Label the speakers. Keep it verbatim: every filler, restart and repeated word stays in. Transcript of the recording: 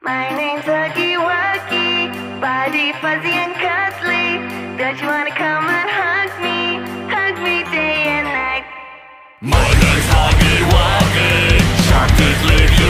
Speaker 1: My name's Huggy Wuggy, body fuzzy and cuddly. Don't you wanna come and hug me, hug me day and night?
Speaker 2: My name's Huggy Wuggy, sharp teeth leave you